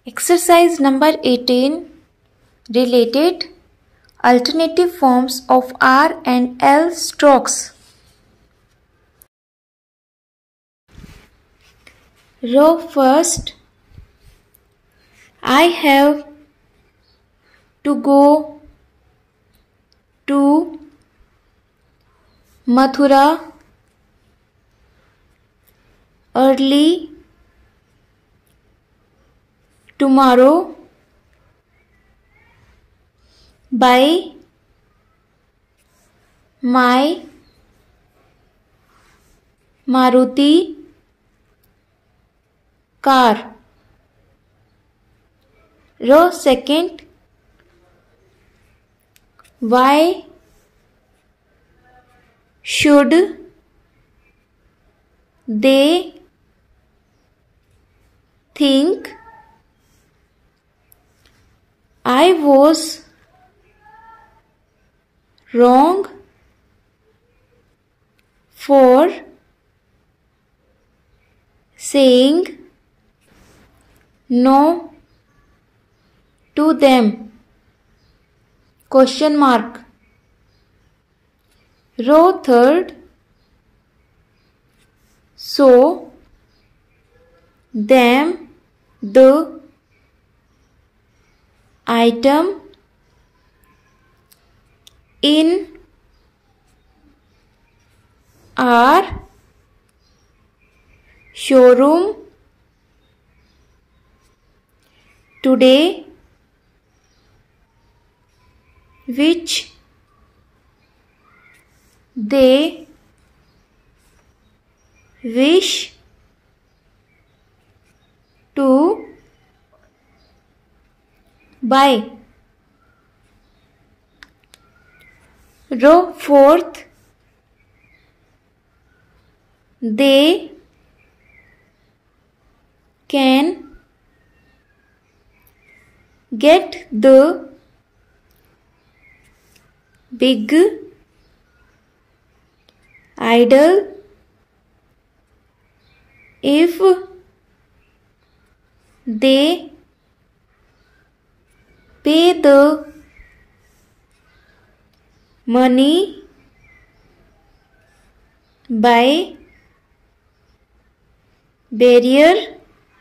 Exercise number 18. Related alternative forms of R and L strokes. Row first. I have to go to Mathura early tomorrow by my Maruti car. Row second. Why should they think I was wrong for saying no to them? Question mark. Row third. So them the item in our showroom today, which they wish to buy. Row fourth. They can get the big idol if they pay the money by barrier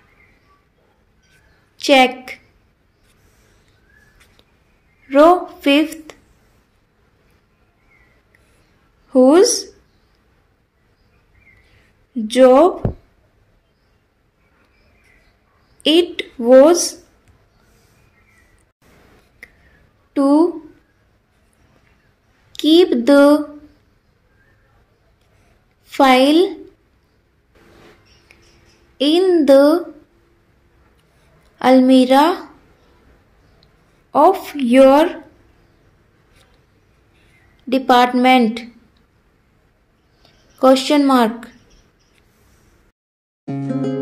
check. Row fifth. Whose job it was to keep the file in the almirah of your department? Question mark.